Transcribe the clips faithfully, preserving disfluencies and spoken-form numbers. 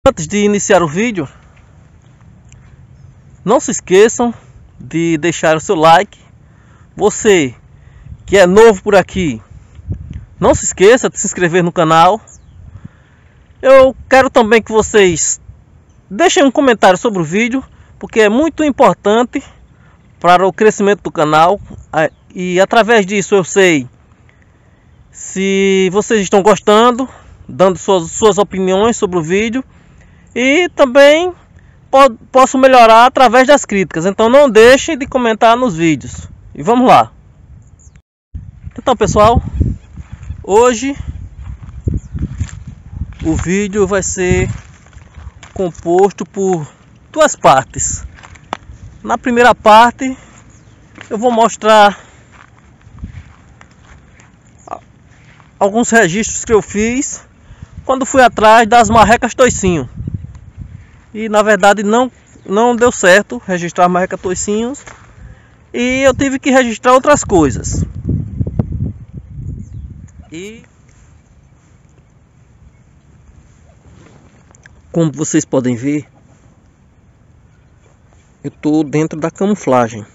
Antes de iniciar o vídeo, não se esqueçam de deixar o seu like. Você que é novo por aqui, não se esqueça de se inscrever no canal. Eu quero também que vocês deixem um comentário sobre o vídeo, porque é muito importante para o crescimento do canal. E através disso eu sei se vocês estão gostando, dando suas, suas opiniões sobre o vídeo. E também po- posso melhorar através das críticas. Então não deixem de comentar nos vídeos. E vamos lá. Então, pessoal, hoje o vídeo vai ser composto por duas partes. Na primeira parte eu vou mostrar alguns registros que eu fiz quando fui atrás das marrecas toicinho. E na verdade não, não deu certo registrar marreca toicinhos, e eu tive que registrar outras coisas. E como vocês podem ver, eu estou dentro da camuflagem.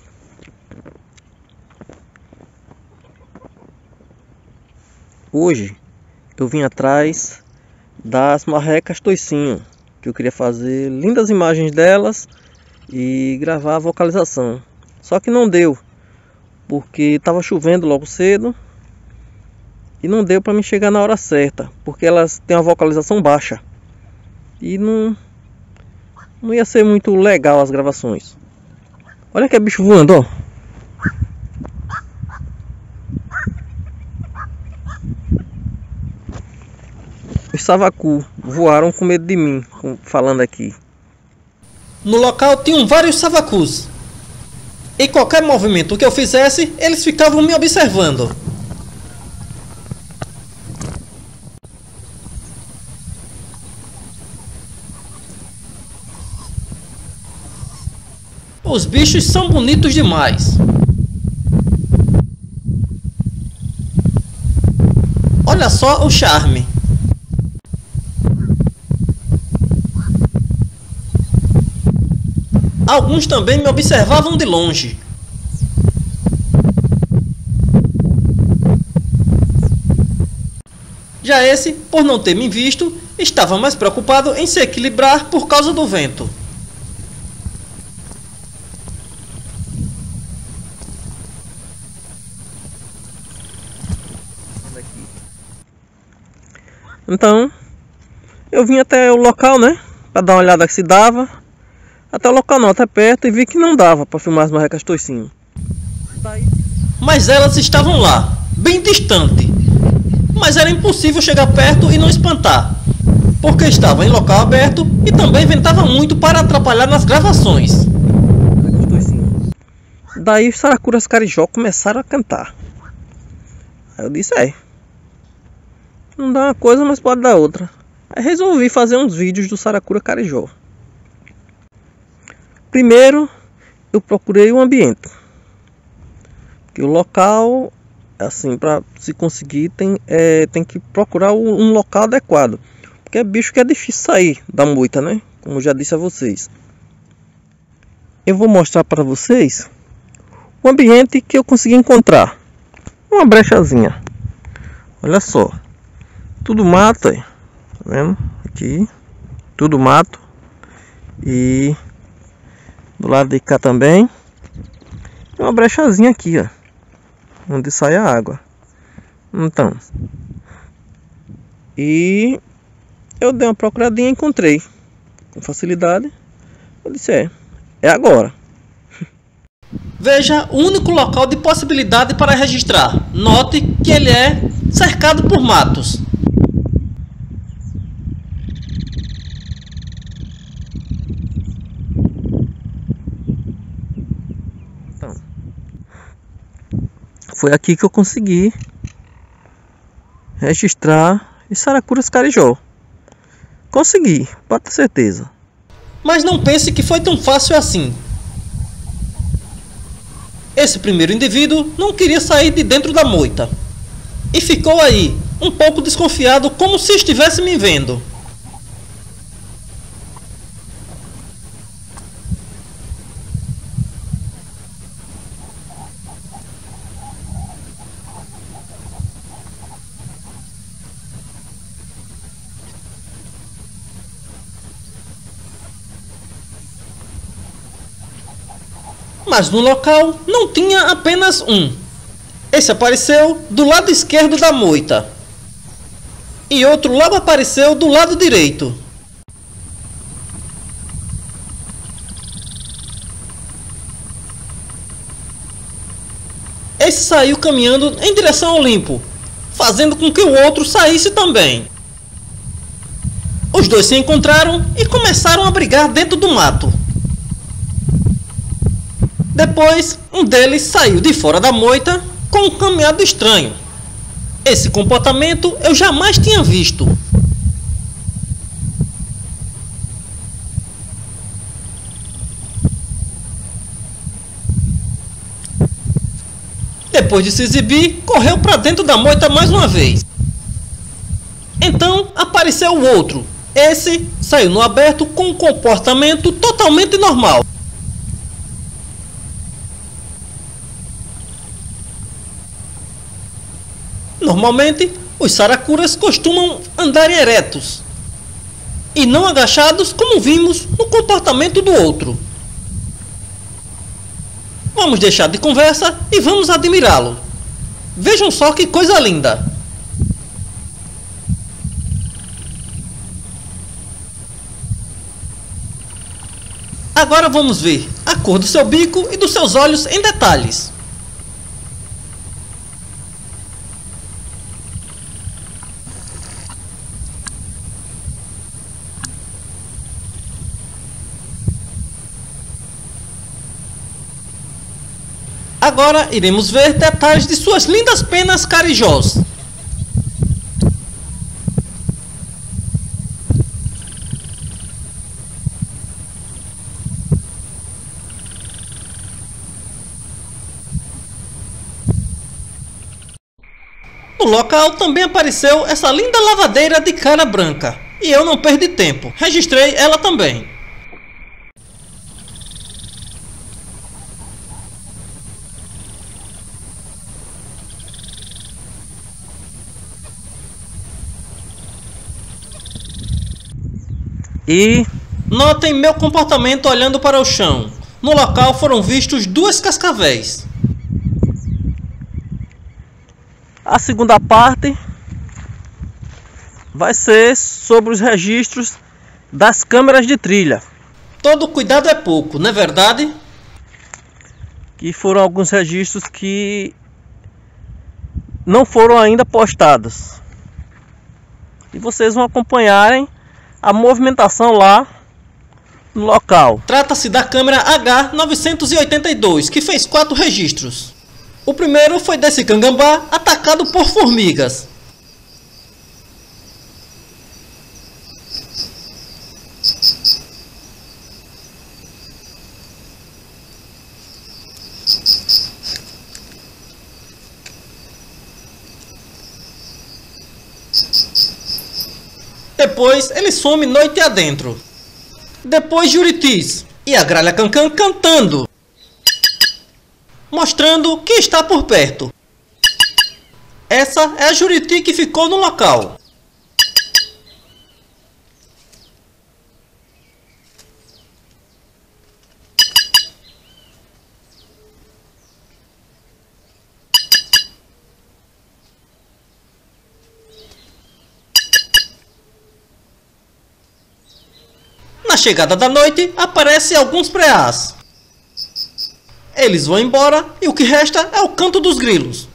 Hoje eu vim atrás das marrecas toicinho, que eu queria fazer lindas imagens delas e gravar a vocalização. Só que não deu, porque estava chovendo logo cedo e não deu para me chegar na hora certa, porque elas têm uma vocalização baixa e não, não ia ser muito legal as gravações. Olha que é bicho voando, ó. Os savacu voaram com medo de mim, falando aqui. No local tinham vários savacus. E qualquer movimento que eu fizesse, eles ficavam me observando. Os bichos são bonitos demais. Olha só o charme. Alguns também me observavam de longe. Já esse, por não ter me visto, estava mais preocupado em se equilibrar por causa do vento. Então, eu vim até o local, né, para dar uma olhada se dava. Até o local não, até perto, e vi que não dava para filmar as marrecas toicinho. Mas elas estavam lá, bem distante. Mas era impossível chegar perto e não espantar, porque estava em local aberto e também ventava muito para atrapalhar nas gravações. Daí os saracuras carijó começaram a cantar. Aí eu disse, é, não dá uma coisa, mas pode dar outra. Aí resolvi fazer uns vídeos do saracura carijó. Primeiro, eu procurei o ambiente. Porque o local, assim, para se conseguir, tem, é, tem que procurar um local adequado. Porque é bicho que é difícil sair da moita, né? Como eu já disse a vocês. Eu vou mostrar para vocês o ambiente que eu consegui encontrar. Uma brechazinha. Olha só. Tudo mato, aí. Tá vendo? Aqui. Tudo mato. E do lado de cá também tem uma brechazinha aqui, ó, onde sai a água. Então, e eu dei uma procuradinha e encontrei com facilidade. Eu disse, é, é agora. Veja o único local de possibilidade para registrar. Note que ele é cercado por matos. Foi aqui que eu consegui registrar os saracuras carijó. Consegui, pode ter certeza. Mas não pense que foi tão fácil assim. Esse primeiro indivíduo não queria sair de dentro da moita. E ficou aí, um pouco desconfiado, como se estivesse me vendo. Mas no local não tinha apenas um. Esse apareceu do lado esquerdo da moita. E outro logo apareceu do lado direito. Esse saiu caminhando em direção ao limpo, fazendo com que o outro saísse também. Os dois se encontraram e começaram a brigar dentro do mato. Depois, um deles saiu de fora da moita com um caminhado estranho. Esse comportamento eu jamais tinha visto. Depois de se exibir, correu para dentro da moita mais uma vez. Então apareceu o outro. Esse saiu no aberto com um comportamento totalmente normal. Normalmente, os saracuras costumam andar eretos e não agachados, como vimos no comportamento do outro. Vamos deixar de conversa e vamos admirá-lo. Vejam só que coisa linda! Agora vamos ver a cor do seu bico e dos seus olhos em detalhes. Agora iremos ver detalhes de suas lindas penas carijós. No local também apareceu essa linda lavadeira de cara branca. E eu não perdi tempo, registrei ela também. E notem meu comportamento olhando para o chão. No local foram vistos duas cascavéis. a segunda parte vai ser sobre os registros das câmeras de trilha. Todo cuidado é pouco, não é verdade? Que foram alguns registros que não foram ainda postados. E vocês vão acompanharem a movimentação lá no local. Trata-se da câmera H novecentos e oitenta e dois, que fez quatro registros. O primeiro foi desse cangambá atacado por formigas. Depois ele some noite adentro. Depois Juritis e a gralha Cancan cantando, mostrando que está por perto. Essa é a Juriti que ficou no local. Na chegada da noite, aparecem alguns preás. Eles vão embora e o que resta é o canto dos grilos.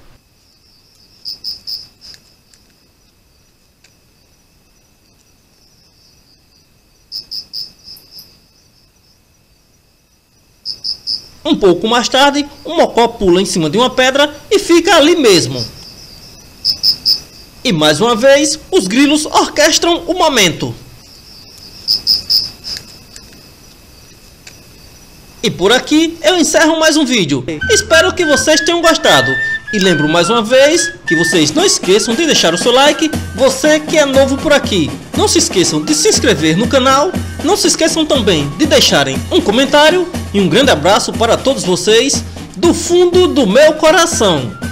Um pouco mais tarde, um mocó pula em cima de uma pedra e fica ali mesmo. E mais uma vez, os grilos orquestram o momento. E por aqui eu encerro mais um vídeo. Espero que vocês tenham gostado. E lembro mais uma vez que vocês não esqueçam de deixar o seu like. Você que é novo por aqui, não se esqueçam de se inscrever no canal. Não se esqueçam também de deixarem um comentário. E um grande abraço para todos vocês do fundo do meu coração.